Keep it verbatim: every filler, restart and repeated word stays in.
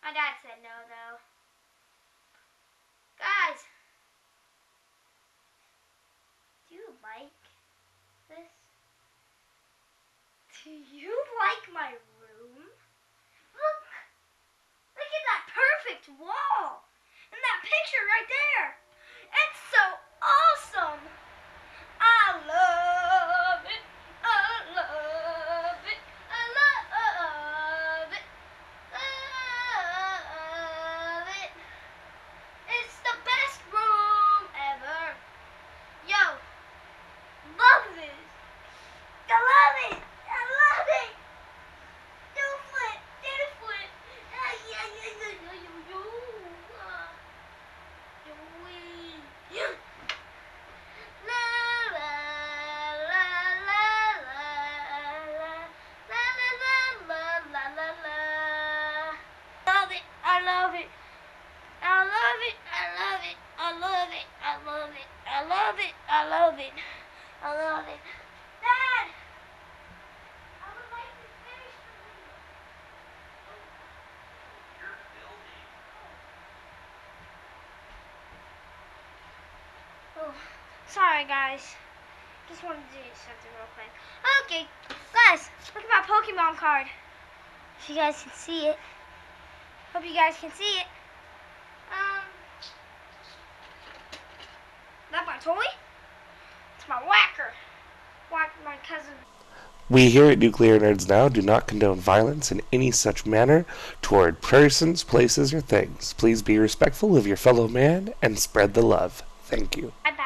My dad said no, though. Guys, do you like this? Do you like my room? Look! Look at that perfect wall! And that picture right there! It's so awesome! I love it! I love it! I love it! Love it! It's the best room ever! Yo! Love this! I love it! I love it! Do flip! Do flip! Ah, yeah, yeah, yeah, yeah, yeah, yeah. Ah, yeah, yeah. La, la, la, la, la, la, la, la, la, la, la, la. Love it! I love it! I love it! I love it! I love it! I love it! I love it! I love it! I love it! Dad! I would like to finish the video. You're filming. Oh, sorry guys. Just wanted to do something real quick. Okay, guys, look at my Pokemon card. If you guys can see it. Hope you guys can see it. Um, that's my toy. It's my whacker. Whack my cousin. We here at Nuclear Nerds Now do not condone violence in any such manner toward persons, places, or things. Please be respectful of your fellow man and spread the love. Thank you. Bye bye.